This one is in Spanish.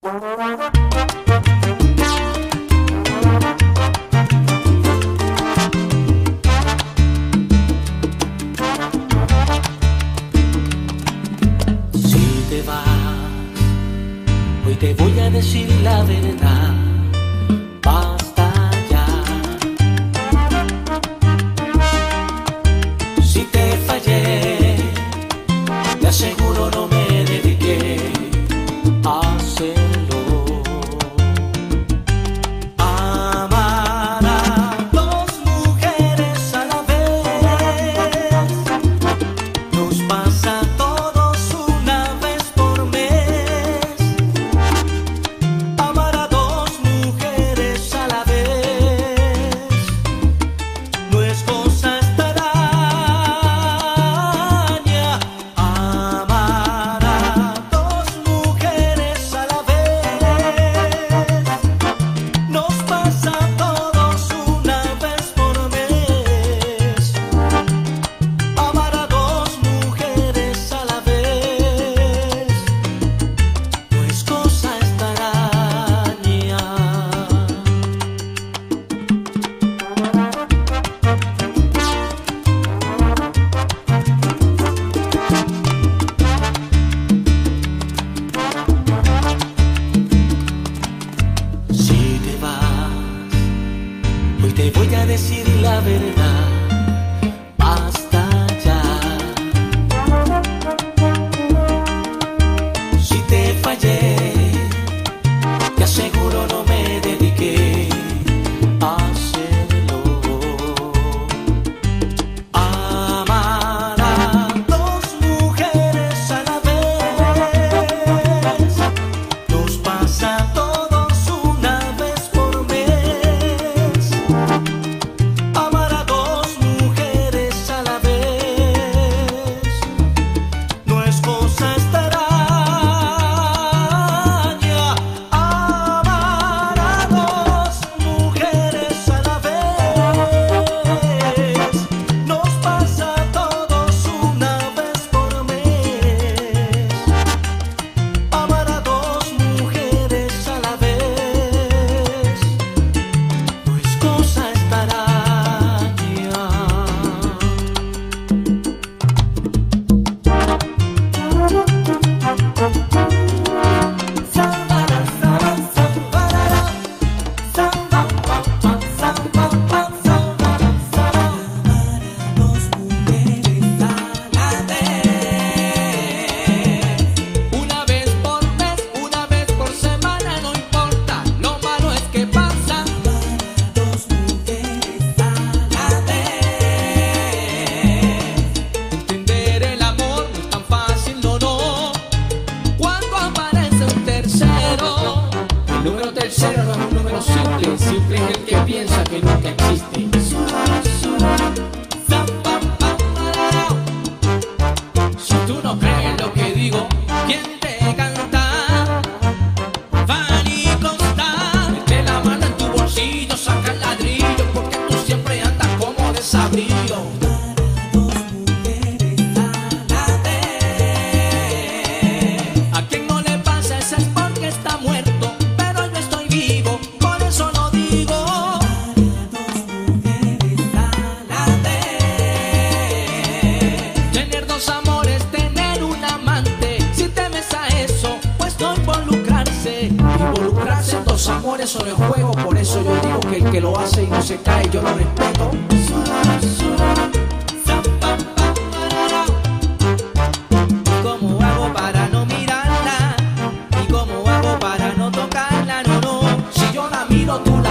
Si te vas, hoy te voy a decir la verdad. Basta ya. Si te fallé, te aseguro no me dediqué a hacerlo. Amar a dos mujeres a la vez nos pasa a todos una vez por mes. Amar a dos mujeres a la vez no es cosa extraña. Amar a dos mujeres a la vez nos pasa a todos una vez por mes. Amar a dos mujeres a la vez no es cosa extraña. Si te vas, hoy te voy a decir la verdad. Basta ya. Si te fallé, te aseguro no me dediqué a hacerlo. Amar a dos mujeres a la vez nos pasa a todos una vez por mes. Amar a dos mujeres a la vez no es cosa extraña. Amar a dos mujeres a la vez nos pasa a todos una vez por mes. Amar a dos mujeres a la vez no es cosa extraña. Una vez por mes, una vez por semana, no importa, lo malo es que pasa. Dos mujeres a la vez. Entender el amor no es tan fácil, no, no. Cuando aparece un tercero, el número tercero no es un número simple, simple es el que piensa que nunca existe. Si tú no crees lo que digo, ¿quién te canta? Fanny Costa, mete la mano en tu bolsillo, saca el ladrillo, porque tú siempre andas como desabrido. A quien no le pasa eso es porque está muerto, pero yo estoy vivo, por eso lo digo. Tener dos amores, tener un amante, si temes a eso, pues no involucrarse. Involucrarse en dos amores solo es juego, por eso yo digo que el que lo hace y no se cae, yo lo respeto. ¿Cómo hago para no mirarla? ¿Y cómo hago para no tocarla? No, no, si yo la miro, tú la